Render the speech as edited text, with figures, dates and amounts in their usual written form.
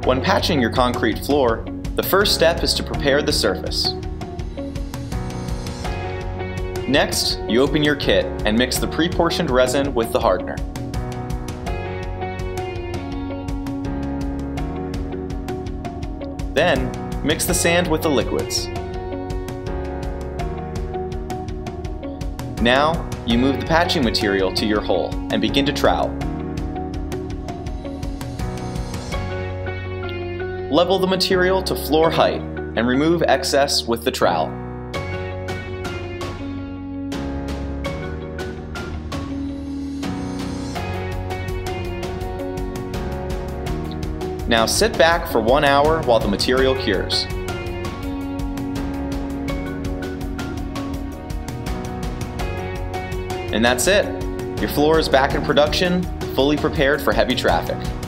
When patching your concrete floor, the first step is to prepare the surface. Next, you open your kit and mix the pre-portioned resin with the hardener. Then, mix the sand with the liquids. Now, you move the patching material to your hole and begin to trowel. Level the material to floor height and remove excess with the trowel. Now sit back for 1 hour while the material cures. And that's it! Your floor is back in production, fully prepared for heavy traffic.